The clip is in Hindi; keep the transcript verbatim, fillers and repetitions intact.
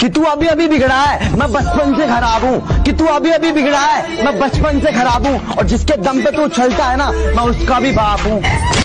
कि तू अभी अभी बिगड़ा है, मैं बचपन से खराब हूँ। कि तू अभी अभी बिगड़ा है, मैं बचपन से खराब हूँ। और जिसके दम पे तू चलता है ना, मैं उसका भी बाप हूँ।